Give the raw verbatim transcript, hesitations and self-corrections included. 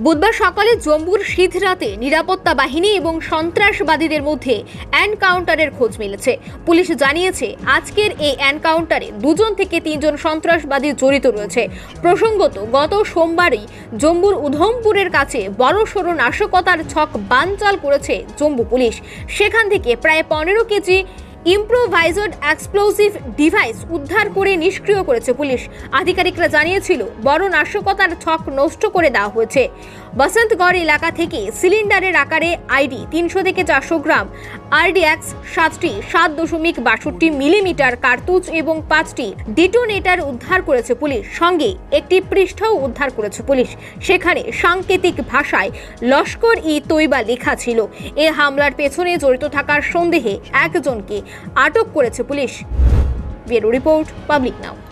বুধবার সকালে জম্মুর সিধরাতে নিরাপত্তা বাহিনী এবং সন্ত্রাসবাদীদের মধ্যে এনকাউন্টারের খোঁজ মিলেছে। পুলিশ জানিয়েছে আজকের এই এনকাউন্টারে দুজন থেকে তিনজন সন্ত্রাসবাদী জড়িত রয়েছে। প্রসঙ্গত, গত সোমবারই জম্মুর উধমপুরের কাছে বড়সড় নাশকতার ছক বানচাল করেছে জম্মু পুলিশ। সেখান থেকে প্রায় পনেরো কেজি ইম্প্রোভাইজড এক্সপ্লোসিভ ডিভাইস উদ্ধার করে নিষ্ক্রিয় করেছে পুলিশ। আধিকারিকরা জানিয়েছিল বড় নাশকতার ছক নষ্ট করে দেওয়া হয়েছে। বসন্তগড় এলাকা থেকে সিলিন্ডারের আকারে আইডি তিনশো থেকে চারশো গ্রাম আরডিএক্স, সাতটি সাত দশমিক বাষট্টি মিলিমিটার কার্তুজ এবং পাঁচটি ডিটোনেটার উদ্ধার করেছে পুলিশ। সঙ্গে একটি পৃষ্ঠাও উদ্ধার করেছে পুলিশ। সেখানে সাংকেতিক ভাষায় লস্কর ই তৈবা লেখা ছিল। এ হামলার পেছনে জড়িত থাকার সন্দেহে একজনকে আটক করেছে পুলিশ। ব্যুরো রিপোর্ট, পাবলিক নাও।